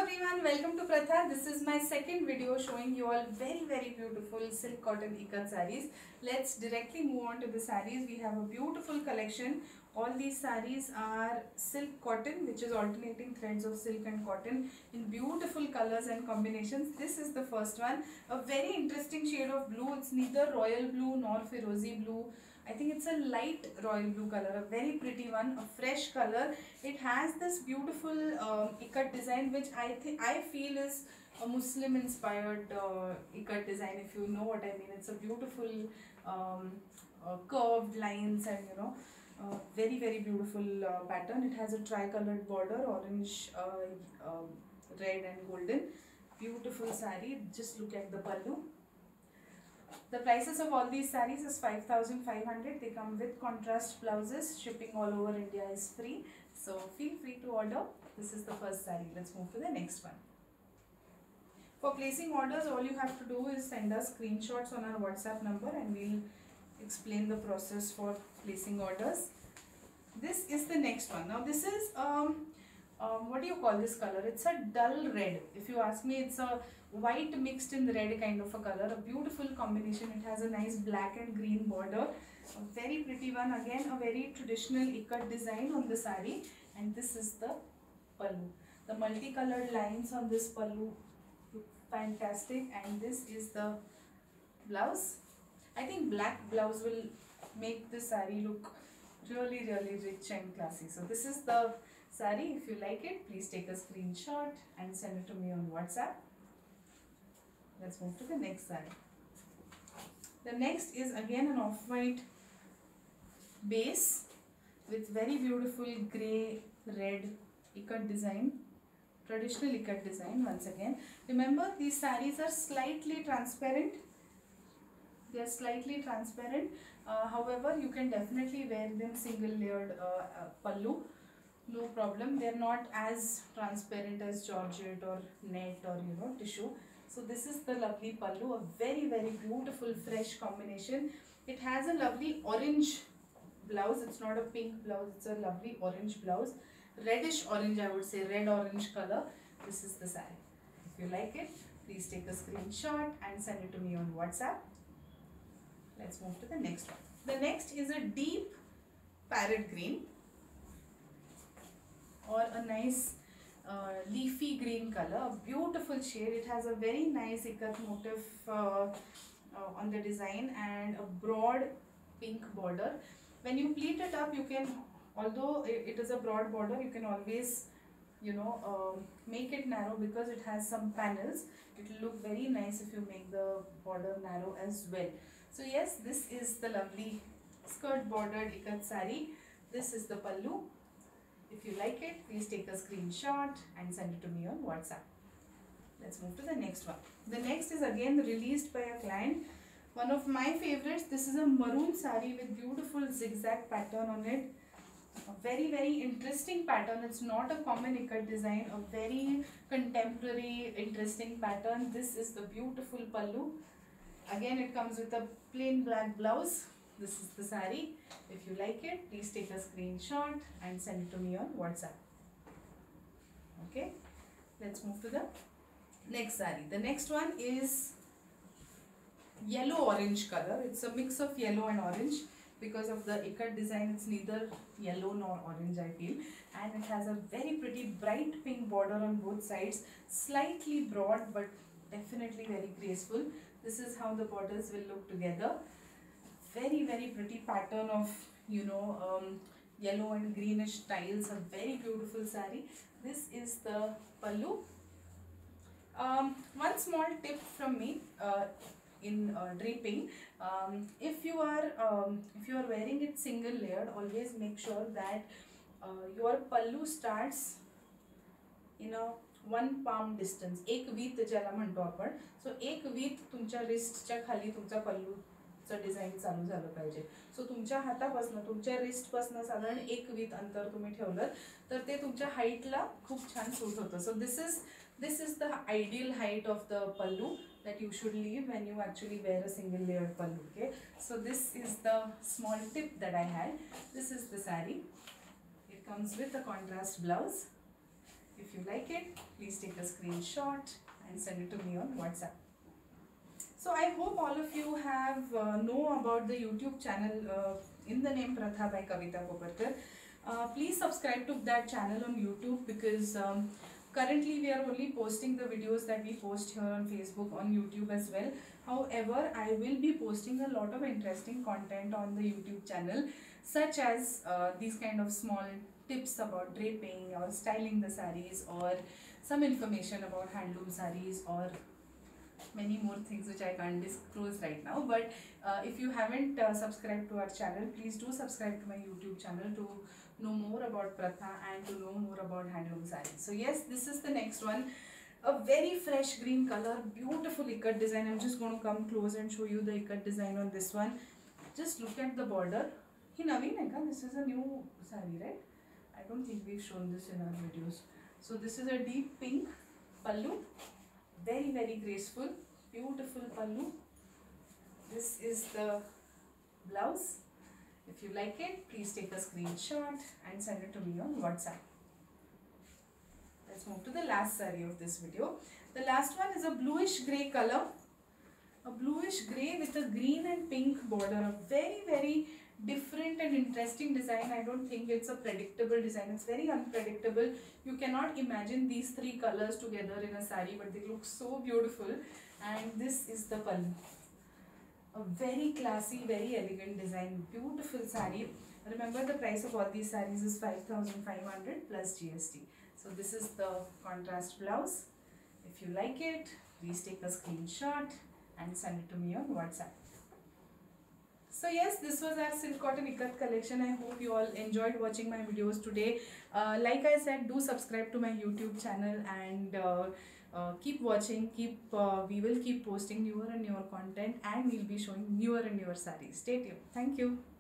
everyone, welcome to Pratha. This is my second video showing you all very beautiful silk cotton ikat sarees. Let's directly move on to the sarees. We have a beautiful collection. All these sarees are silk cotton, which is alternating threads of silk and cotton in beautiful colors and combinations. This is the first one, a very interesting shade of blue. It's neither royal blue nor Firozi blue. I think it's a light royal blue color, a very pretty one, a fresh color. It has this beautiful ikat design, which I feel is a Muslim inspired ikat design, if you know what I mean. It's a beautiful curved lines and very beautiful pattern. It has a tri-colored border, orange, red and golden. Beautiful saree. Just look at the pallu. The prices of all these sarees is 5,500. They come with contrast blouses. Shipping all over India is free. So feel free to order. This is the first saree. Let's move to the next one. For placing orders, all you have to do is send us screenshots on our WhatsApp number and we'll explain the process for placing orders. This is the next one. Now this is what do you call this color? It's a dull red. If you ask me, it's a white mixed in red kind of a color. A beautiful combination. It has a nice black and green border. A very pretty one. Again, a very traditional ikat design on the saree. And this is the pallu. The multicolored lines on this pallu look fantastic. And this is the blouse. I think black blouse will make this saree look really rich and classy. So this is the saree. If you like it, please take a screenshot and send it to me on WhatsApp. Let's move to the next saree. The next is again an off-white base with very beautiful grey red ikat design, traditional ikat design once again. Remember, these sarees are slightly transparent. They are slightly transparent. However, you can definitely wear them single layered pallu. No problem. They are not as transparent as georgette or net or tissue. So this is the lovely pallu, a very beautiful fresh combination. It has a lovely orange blouse. It's not a pink blouse. It's a lovely orange blouse. Reddish orange, I would say, red orange color. This is the saree. If you like it, please take a screenshot and send it to me on WhatsApp. Let's move to the next one. The next is a deep parrot green or a nice leafy green color, a beautiful shade. It has a very nice ikat motif on the design and a broad pink border. When you pleat it up, you can, although it is a broad border, you can always make it narrow because it has some panels. It will look very nice if you make the border narrow as well. So yes, this is the lovely skirt bordered ikat saree. This is the pallu. If you like it, please take a screenshot and send it to me on WhatsApp. Let's move to the next one. The next is again released by a client. One of my favorites. This is a maroon saree with beautiful zigzag pattern on it. A very interesting pattern. It's not a common ikat design. A very contemporary, interesting pattern. This is the beautiful pallu. Again, it comes with a plain black blouse. This is the saree. If you like it, please take a screenshot and send it to me on WhatsApp. Okay, let's move to the next saree. The next one is yellow orange color. It's a mix of yellow and orange. Because of the ikat design, it's neither yellow nor orange, I feel. And it has a very pretty bright pink border on both sides. Slightly broad but definitely very graceful. This is how the borders will look together. Very pretty pattern of yellow and greenish tiles. A very beautiful saree. This is the pallu. One small tip from me in draping. If you are wearing it single layered, always make sure that your pallu starts in a one palm distance. एक वीत ज्याला म्हणतो आपण. सो एक वीत तुमच्या रिस्टच्या खाली तुमचा पल्लूचा डिझाईन चालू झालं पाहिजे. सो तुमच्या हातापासून तुमच्या रिस्टपासून साधारण एक वीत अंतर तुम्ही ठेवलं तर ते तुमच्या हाईटला खूप छान सूट होतं. सो this is the ideal height of the pallu that you should leave when you actually wear a single layered pallu. Okay, so this is the small tip that I had. This is the saree. It comes with a contrast blouse. If you like it, please take a screenshot and send it to me on WhatsApp. So I hope all of you have know about the YouTube channel in the name Pratha by Kavita Koparkar. Please subscribe to that channel on YouTube, because currently we are only posting the videos that we post here on Facebook, on YouTube as well. However, I will be posting a lot of interesting content on the YouTube channel, such as these kind of small tips about draping or styling the sarees, or some information about handloom sarees, or many more things which I can't disclose right now. But if you haven't subscribed to our channel, please do subscribe to my YouTube channel to know more about Pratha and to know more about handloom sarees. So yes, this is the next one. A very fresh green color, beautiful ikat design. I'm just going to come close and show you the ikat design on this one. Just look at the border. He Naveen hai ka? This is a new saree, right? I don't think we've shown this in our videos. So this is a deep pink pallu. Very, very graceful, beautiful pallu. This is the blouse. If you like it, please take a screenshot and send it to me on WhatsApp. Let's move to the last saree of this video. The last one is a bluish grey color. A bluish grey with a green and pink border. A very, very different and interesting design. I don't think it's a predictable design. It's very unpredictable. You cannot imagine these three colors together in a saree, but they look so beautiful. And this is the pallu. A very classy, very elegant design. Beautiful saree. Remember, the price of all these sarees is 5,500 plus GST. So this is the contrast blouse. If you like it, please take a screenshot and send it to me on WhatsApp. So yes, this was our silk cotton ikat collection. I hope you all enjoyed watching my videos today. Like I said, do subscribe to my YouTube channel and keep watching. We will keep posting newer and newer content, and we'll be showing newer and newer sarees. Stay tuned. Thank you.